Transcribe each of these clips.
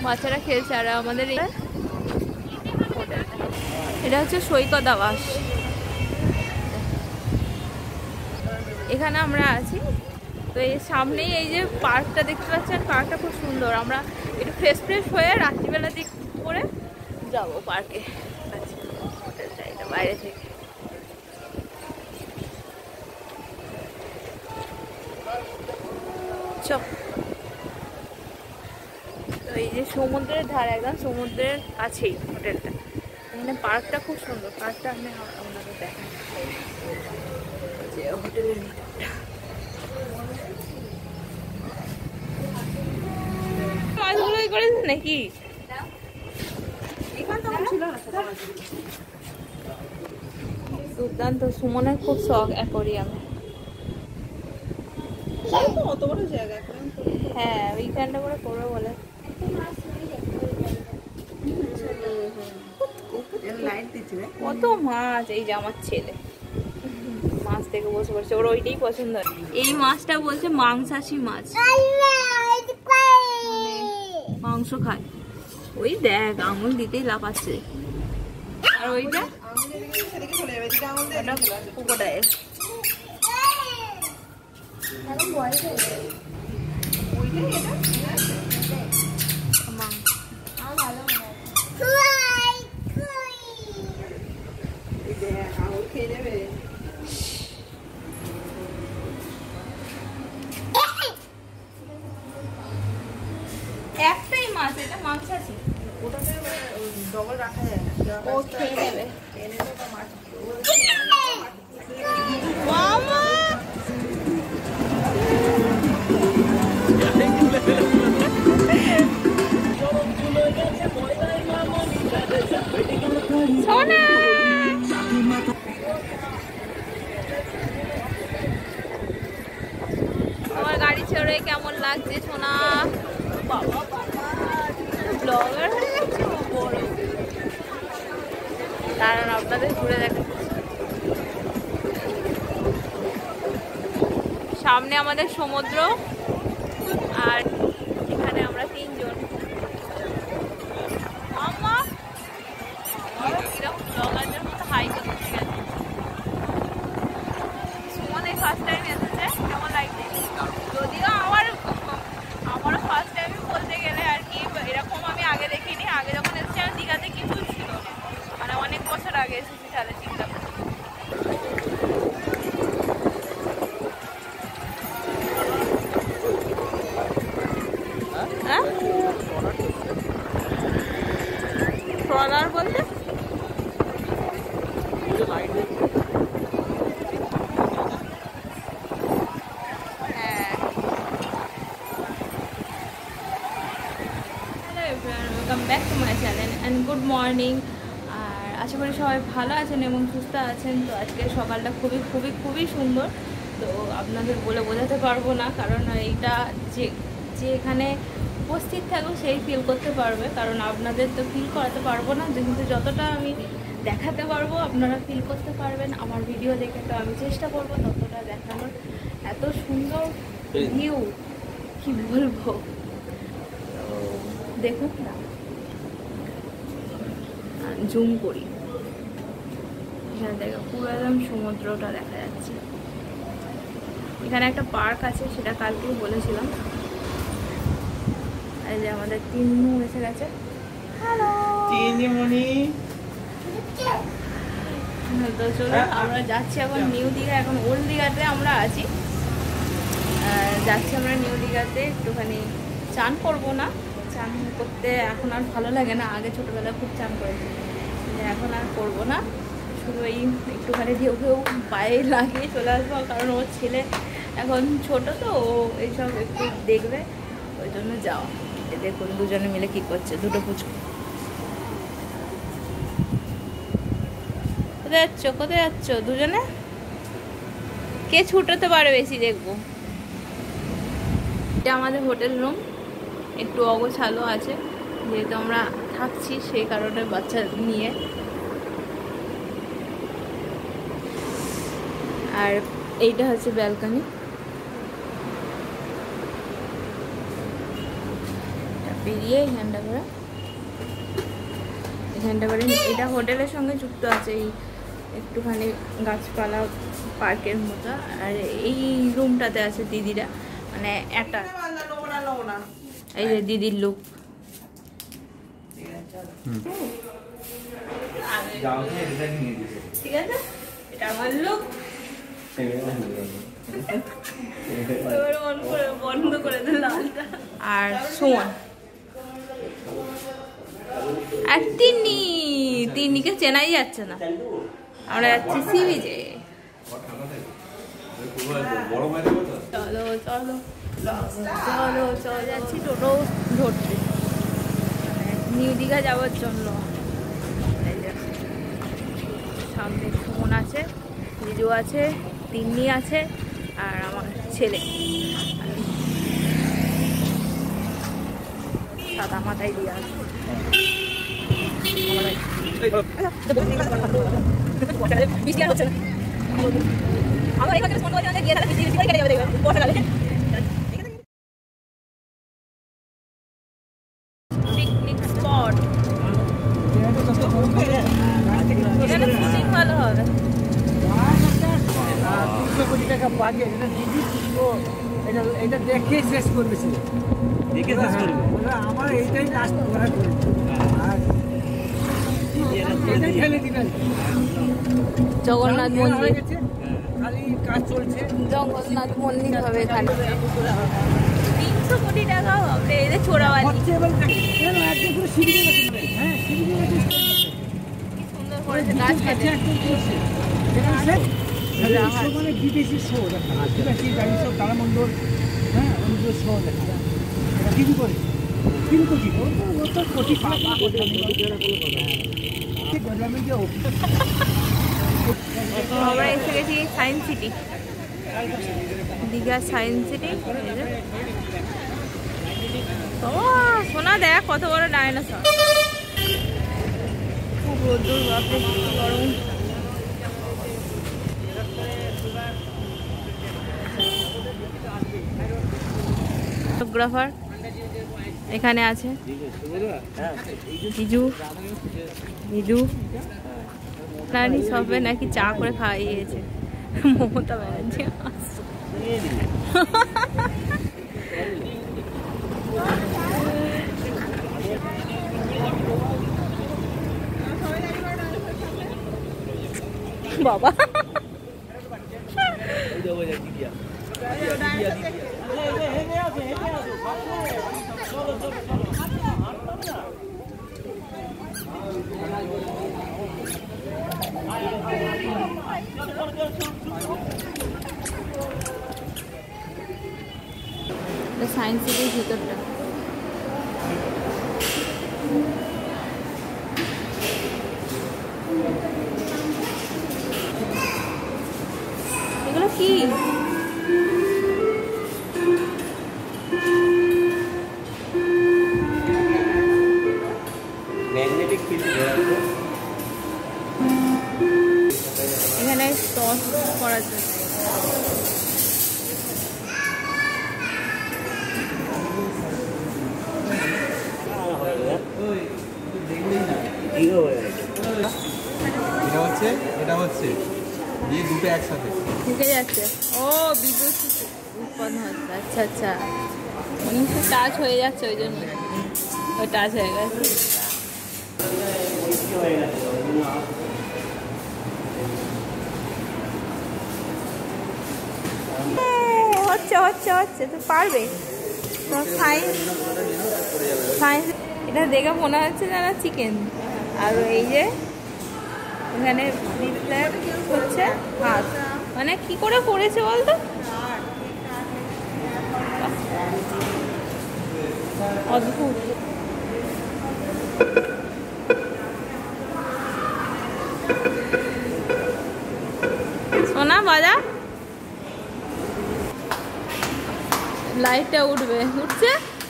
বাচ্চারা খেলছে। আর আমাদের এটা হচ্ছে সৈকত আবাস, এখানে আমরা আছি। তো এই সামনেই এই যে পার্কটা দেখতে পাচ্ছেন, পার্কটা খুব সুন্দর। আমরা একটু ফ্রেশ ফ্রেশ হয়ে রাত্রিবেলা দিক করে যাবো পার্কে। আচ্ছা, হোটেলটা এটা বাইরে থেকে। তো এই যে সমুদ্রের ধারে, একদম সমুদ্রের কাছেই হোটেলটা। এখানে পার্কটা খুব সুন্দর। পার্কটা আমি আপনাদের দেখাই, যে হোটেলের ভিতরটা। মাছগুলোই করেছে নাকি? দুর্দান্ত। সুমনের খুব শখ অ্যাকোরিয়ামে। হ্যাঁ, উইকেন্ডে করে করবে বলে। কত মাছ! এই যে আমার ছেলে মাছ থেকে বসে পড়ছে, ওর ওইটাই পছন্দ। এই মাছটা বলছে মাংসাশী মাছ, মাংস খায়। ওই দেখ, আঙুল দিতেই লাফাচ্ছে। আর ওইটা ক্রোকোডাইল। একটাই মাছ, এটা মাংসাশী। ওটাতে ডবল রাখা যায় না, ও খেয়ে নেবে। মামা সোনা, আমার গাড়ি ছেড়ে কেমন লাগছে সোনা? বাবা ব্লগার হয়ে যাচ্ছে বড়। দাঁড়ান আপনাদের ঘুরে দেখা। সামনে আমাদের সমুদ্র, আর এখানে আমরা তিনজন। মামা এরকম ব্লগারদের মতো হাই করতে গেছে। সুমনের ফার্স্ট টাইম এসেছে, কেমন লাগছে? যদিও আমারও ফার্স্ট টাইম বলতে গেলে আর কি। এরকম আমি আগে দেখিনি। আগে যখন এসেছি আমি দীঘাতে কিছু ছিল না, মানে অনেক বছর আগে এসেছি, তাহলে চিন্তা করি। হ্যাঁ, ট্রলার বলতে welcome back to my channel and good morning. আর আশা করি সবাই ভালো আছেন এবং সুস্থ আছেন। তো আজকে সকালটা খুবই খুবই খুবই সুন্দর। তো আপনাদের বলে বোঝাতে পারবো না, কারণ এইটা যে এখানে উপস্থিত থাকবো সেই ফিল করতে পারবে। কারণ আপনাদের তো ফিল করাতে পারবো না, কিন্তু যতটা আমি দেখাতে পারবো আপনারা ফিল করতে পারবেন আমার ভিডিও দেখে। তো আমি চেষ্টা করবো ততটা দেখানোর। এত সুন্দর ভিউ, কি বলবো। দেখুন না, জুম করি, এখানে দেখো পুরো একদম সমুদ্রটা দেখা যাচ্ছে। এখানে একটা পার্ক আছে, সেটা কালকেই বলেছিলাম। এই যে আমাদের তিন্নু এসে গেছে। হ্যালো তিন্নুমণি। তো চলো, আমরা যাচ্ছি এখন নিউ দীঘা। এখন ওল্ড দীঘাতে আমরা আছি, যাচ্ছি আমরা নিউ দীঘাতে। একটুখানি চান করবো না, চান করতে এখন আর ভালো লাগে না। আগে ছোটোবেলায় খুব চান করেছি, এখন আর করবো না। শুধু এই একটুখানি ঢেউ ঢেউ পায়ে লাগিয়ে চলে আসবো, কারণ ওর ছেলে এখন ছোট, তো ও এইসব একটু দেখবে, ওই জন্য যাওয়া। দেখুন দুজনে মিলে কি করছে, দুটো পুচকু। কোথায় যাচ্ছ, কোথায় যাচ্ছ দুজনে? কে ছুটোতে পারে বেশি দেখবো। এটা আমাদের হোটেল রুম, একটু অগোছালো আছে যেহেতু আমরা থাকছি, সেই কারণে বাচ্চা নিয়ে। আর এইটা হচ্ছে ব্যালকনি। বেরিয়ে এখানটা করে এটা হোটেলের সঙ্গে যুক্ত আছে, এই একটুখানি গাছপালা পার্কের মতো। আর এই রুমটাতে আছে দিদিরা, মানে একটা এই যে দিদির লুক। ঠিক আছে, এটা আমার লুক। বন্ধ করে দিল লালটা। আর শোন, আর তিন্নিকে চেনাই যাচ্ছে না। আমরা যাচ্ছি সি বিচে। চলো চলো চলো চলো, যাচ্ছি টোটো ধরতে নিউ দীঘা যাওয়ার জন্য। সামনে ফোন আছে, ভিডিও আছে, তিন্নি আছে, আর আমার ছেলে সাদা মাথায় দিয়ে আছে। পিকনিক স্পট, এখানে শুটিং ভালো হবে। 200 কোটি টাকা বাজেট, এটা দিদি এটা দেখে শেষ করবে, দেখে শেষ করবে। আমার এইটাই লাস্ট করা করে, আর এটাই ফেলে দিবেন। জগন্নাথ মন্দির গেছে, খালি কাজ চলছে। জগন্নাথ মন্দির হবে এখানে। 300 কোটি টাকা হবে, এদের চোরাবালি। হচ্ছে এবার দেখেন একদম পুরো সিঁড়ি দিয়ে গেছে। হ্যাঁ, সিঁড়ি দিয়ে গেছে। কি সুন্দর করেছে গাছ কেটে। মানে বিদেশি শো দেখা, আদিবাসী গাড়ি সব তারামণ্ডল, হ্যাঁ, অন্য শো দেখা কিছু করে 3 কোটি কোটি আমরা এসে গেছি science city, Digha science city. ও শোনা, দেখ কত বড় ডাইনোসর। খুব রোদ্দুর, বাপরে গরম। ফটোগ্রাফার এখানে আছে, বিজু নানি সবে নাকি চা করে খাইয়েছে মমতা ব্যানার্জি। বাবা সায়েন্স সিটির ভিতরটা। এগুলো কি? ম্যাগনেটিক ফিল্ড এখানে টস করার জন্য। এটা হচ্ছে দিয়ে দুটো একসাথে ঢুকে যাচ্ছে। ও বিদ্যুৎ উৎপন্ন হচ্ছে। আচ্ছা আচ্ছা, অনেকটা টাচ হয়ে যাচ্ছে, ওই জন্য ওই টাচ হয়ে গেছে। হচ্ছে হচ্ছে হচ্ছে, তুই পারবে। সায়েন্স এটা দেখে মনে হচ্ছে যেন চিকেন। আর এই যে এখানে হচ্ছে হাত, মানে কি করে করেছে বলতো, অদ্ভুত। সোনা বাজা, লাইটটা উঠবে, উঠছে।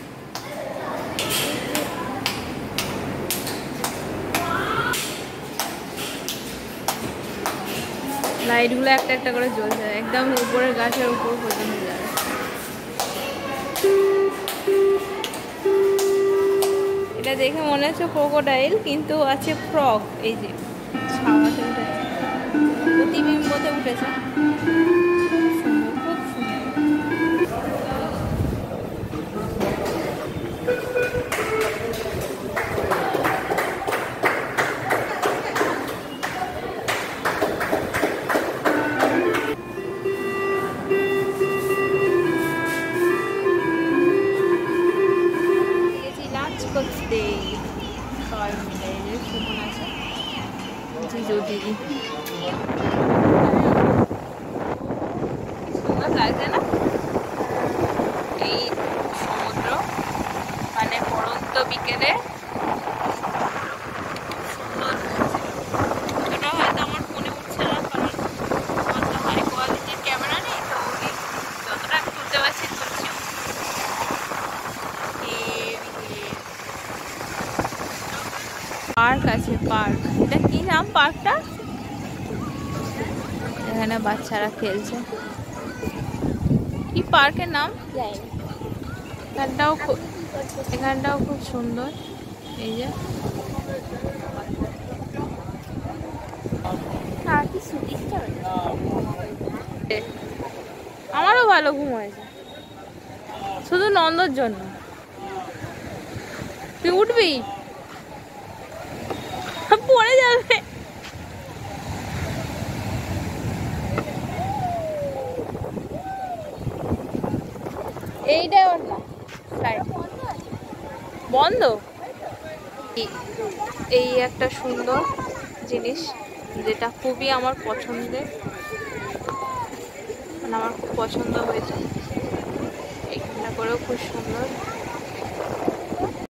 লাইটগুলো একটা একটা করে জ্বলছে, একদম উপরের গাছের উপর পর্যন্ত যায়। এটা দেখে মনে হচ্ছে ক্রোকোডাইল, কিন্তু আছে ফ্রগ। এই যে ছাওয়াতে উঠেছে, প্রতিবিম্বতে উঠেছে। সুন্দর, খুব সুন্দর। লাঞ্চ করতে সবাই মিলে, এই যে সুমন আছে, জিজু দিদি। সুন্দর লাগছে না এই সমুদ্র, মানে পড়ন্ত বিকেলে সুন্দর। এটা হয়তো আমার ফোনে উঠছে না, কারণ আমার তো হাই কোয়ালিটির ক্যামেরা নেই, তো যতটা আমি তুলতে পারছি তুলছি। পার্ক আছে, পার্ক। এটা কি নাম পার্কটা? এখানে বাচ্চারা খেলছে। কি পার্কের নাম? এখানটাও খুব সুন্দর। এই যে আমারও ভালো ঘুম হয়েছে, শুধু নন্দর জন্য। তুই উঠবি, পড়ে যাবে। এইটা ওর না, বন্ধ। এই একটা সুন্দর জিনিস, যেটা খুবই আমার পছন্দের, মানে আমার খুব পছন্দ হয়েছে। এইখানটা করেও খুব সুন্দর।